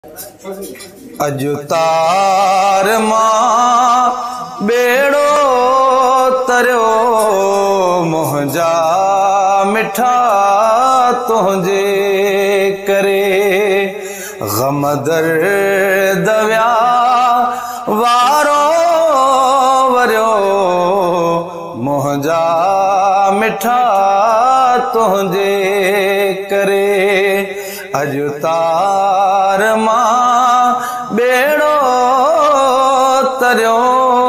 अजुतार मां बेड़ो तरियो मुंहिंजा मिठा तुंहिंजे करे गम दर्द विया वारो वरियो मुंहिंजा मिठा तुंहिंजे करे अजुतार मां बेड़ो तरियो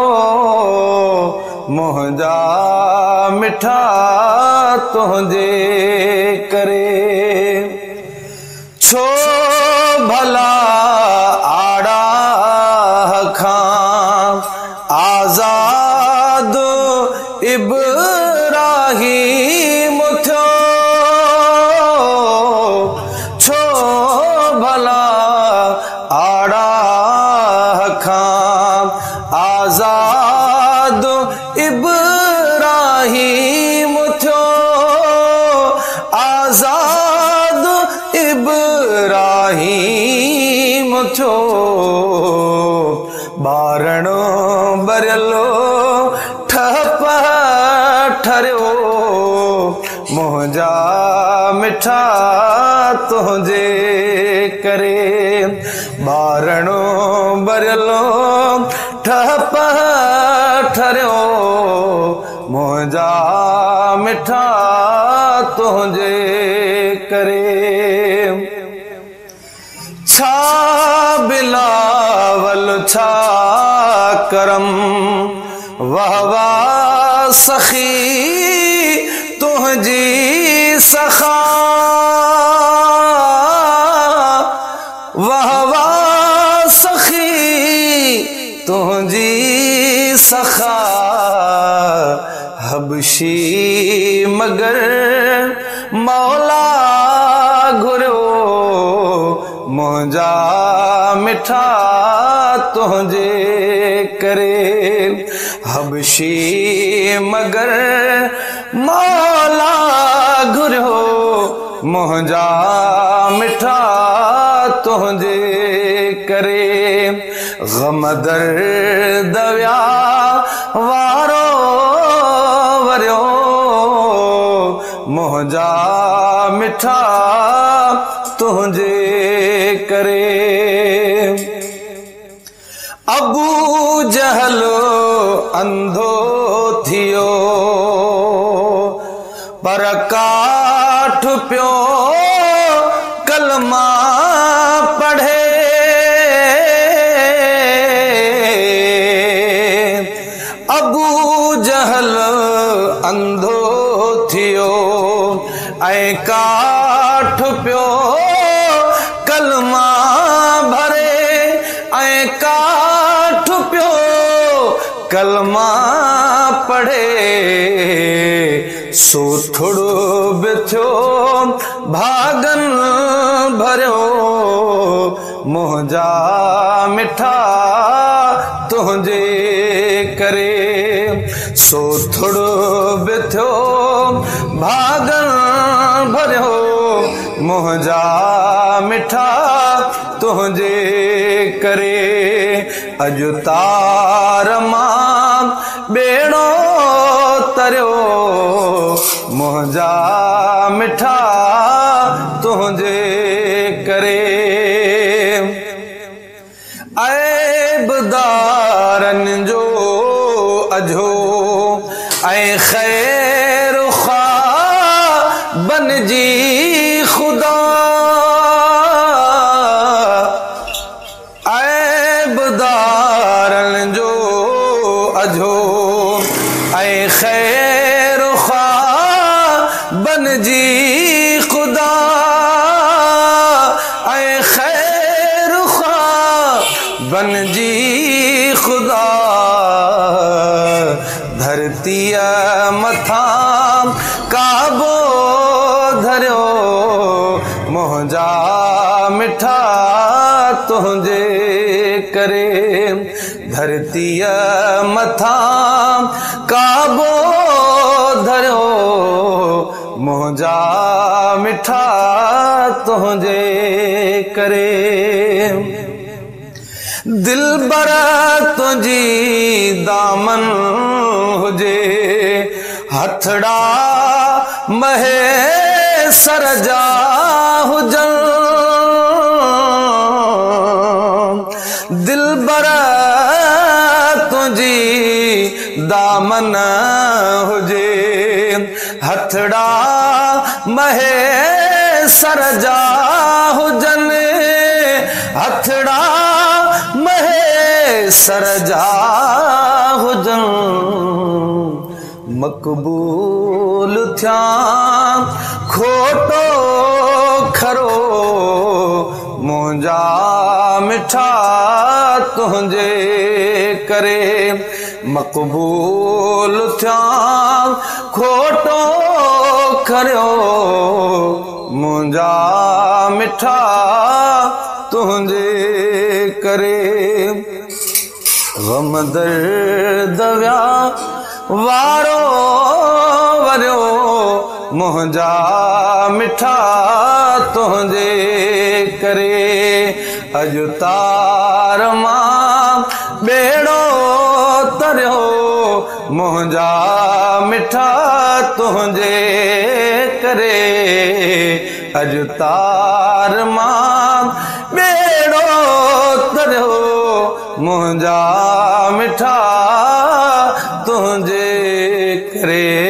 मुंहिंजा मिठा तुंहिंजे करे छो भला आड़ा खां आज़ाद इब्राहीम थियो छो भला आड़ा खां आज़ाद इब्राहीम थियो आज़ाद इब्राहीम थियो बारणो बरियलो ठप ठरियो मुंहिंजा मिठा तुंहिंजे करे बारणो बरियलो ठप ठरियो मुंहिंजा मिठा तुंहिंजे करे छा बिलावल छा करम वाह वाह सखी तुंहिंजी सखा वाह वाह सखी तुंहिंजी सखा हबशी मगर मौला घुरियो मुंहिंजा मिठा तुंहिंजे करे हबशी मगर मौला घुरियो मुंहिंजा मिठा तुंहिंजे करे गम दर्द विया वारो वरियो मुंहिंजा मिठा तुंहिंजे करे अबू जहल अंधो थियो पर काठ पियो कलमा पढ़े अबू जहल अंधो थियो ऐं काठ पियो कलमा भरे ऐं काठ पियो कलमा पढ़े सो थोड़ो बि थियो भागन भरियो मुंहिंजा मिठा तुंहिंजे करे सो थोड़ो बि थियो भागन भरियो मुंहिंजा मिठा तुंहिंजे करे अजुतार मां बेड़ो तरियो मुंहिंजा मिठा तुंहिंजे करे ऐबदारन जो अझो ऐं ख़ैर ख़्वाह बनजी खुदा ऐबदारन जो अझो ऐं ख़ैर ख़्वाह बनजी खुदा ऐं ख़ैर ख़्वाह बनजी खुदा धरतीअ मथां काबो धरियो मुंहिंजा मिठा तुंहिंजे करे धरतीअ मथां काबो धरियो मुंहिंजा मिठा तुंहिंजे करे दिलबर तुंहिंजी दामन हुजे हथड़ा महे सरजा हुजन दिलबर तुंहिंजी दामन हुजे हथड़ा महे सरजा हुजन हथड़ा महे सरजा हुजन मक़बूल थिया खोटो खरो मुंहिंजा मिठा तुंहिंजे करे मक़बूल थिया खोटो खरो मुंहिंजा मिठा तुंहिंजे करे गम दर्द व्या वारो वरियो मुंहिंजा मिठा तुंहिंजे करे अॼु तार मां बेड़ो तरियो मुंहिंजा मिठा तुंहिंजे करे अॼु तार मां बेड़ो तरियो मुंहिंजा मिठा तुंहिंजे करे